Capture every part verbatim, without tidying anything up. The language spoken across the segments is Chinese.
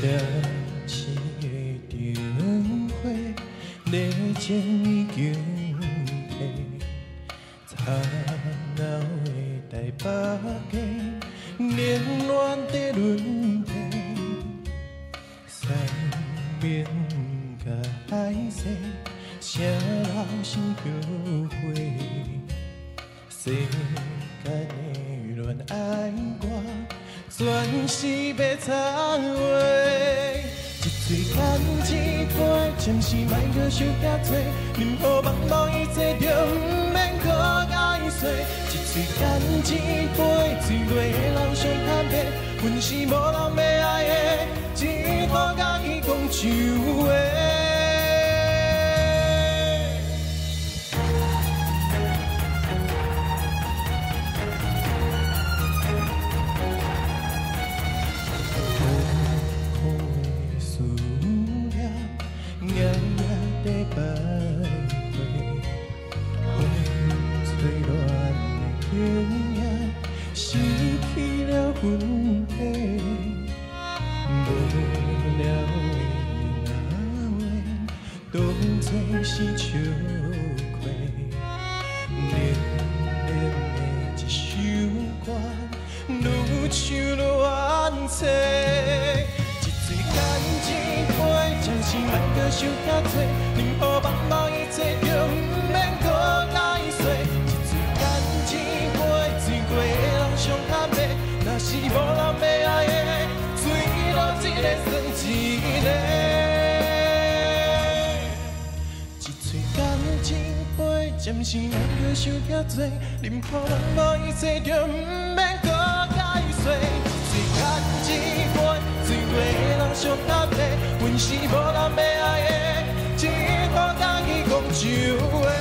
车市的灯火，热情已经褪。吵闹的台北街，连乱在轮替。三面甲海色，谁人心后悔？世间的恋爱歌，全是要插话。一嘴干一杯，暂时莫搁想遐多，任何梦梦一切就毋免搁解释。一嘴干一杯，醉过的人上较白，阮是无人要爱的，只好家己讲唱话。失去了魂魄，无聊的言话，当作是笑话。冷冷的一首歌，愈唱愈怨嗟。一嘴干一杯，暂时莫搁想遐多，任何梦梦一切就毋免搁解释。若是无人要爱的，最落一个算一个。一嘴干一杯，暂时莫搁想遐多，任何人无一切就毋免搁解释。一嘴干一杯，醉过的人上较白，阮是无人要爱的，只好家己讲唱话。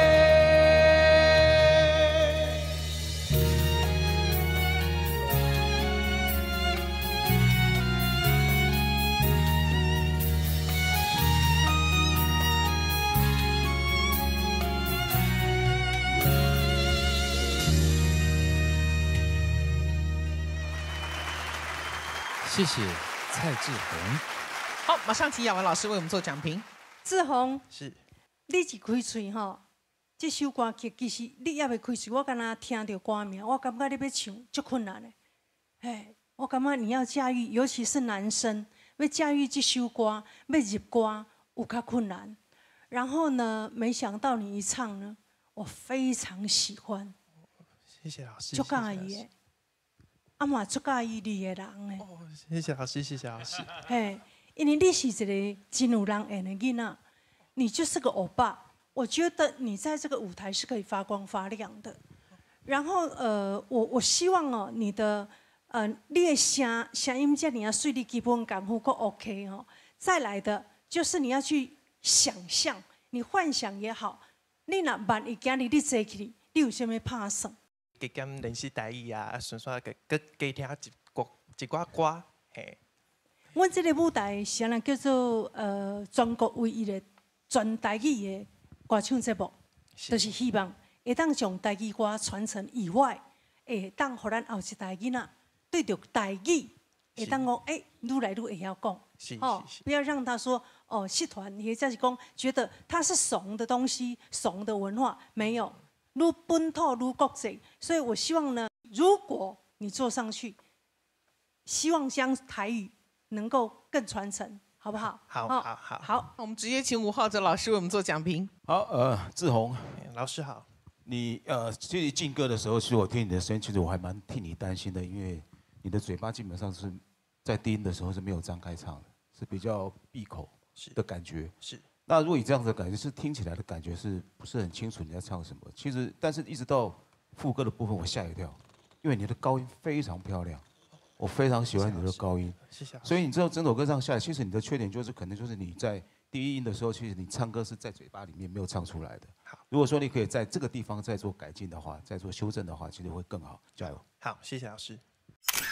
谢谢蔡志宏。 好，马上请雅文老师为我们做讲评。 志宏， 是， 你一开嘴吼，这首歌曲其实你还未开嘴，我敢若听到歌名，我感觉你要唱足困难的。哎，我感觉你要驾驭，尤其是男生要驾驭这首歌，要入歌有较困难。然后呢，没想到你一唱呢，我非常喜欢。 谢谢老师。 足介意的。啊嘛，足介意你的人呢。 哦，谢谢老师，谢谢老师。 嘿，因为你是一个真有人缘的囡仔，你就是个欧巴。我觉得你在这个舞台是可以发光发亮的。然后呃，我我希望哦，你的呃，你的声声音这你要水你基本功夫够 OK 哦。再来的就是你要去想象，你幻想也好，你若万一今日你坐起，你有啥物拍算？ 加减练习台语啊，顺续个个加听一歌一寡歌，嘿。 阮这个舞台是安叫做呃全国唯一的全台语的歌唱节目，就是希望会当将台语歌传承以外，会当互咱后一代囡仔对着台语会当讲，哎，愈来愈会晓讲， 哦， 不要让他说哦，戏团或者是讲觉得它是怂的东西，怂的文化没有。愈本土愈国际，所以我希望呢，如果你坐上去，希望将台语能够更传承，好不好？ 好，好，好， 好。我们直接请吴浩哲老师为我们做讲评。 好，呃，志宏老师好。 你呃，其实进歌的时候，其实我听你的声音，其实我还蛮替你担心的，因为你的嘴巴基本上是在低音的时候是没有张开唱的，是比较闭口的感觉。 是。 那如果以这样子的感觉，是听起来的感觉是不是很清楚你在唱什么？其实，但是一直到副歌的部分，我吓一跳，因为你的高音非常漂亮，我非常喜欢你的高音。 谢谢。 所以你知道整首歌唱下来，其实你的缺点就是可能就是你在第一音的时候，其实你唱歌是在嘴巴里面没有唱出来的。 好， 如果说你可以在这个地方再做改进的话，再做修正的话，其实会更好。加油！ 好，谢谢老师。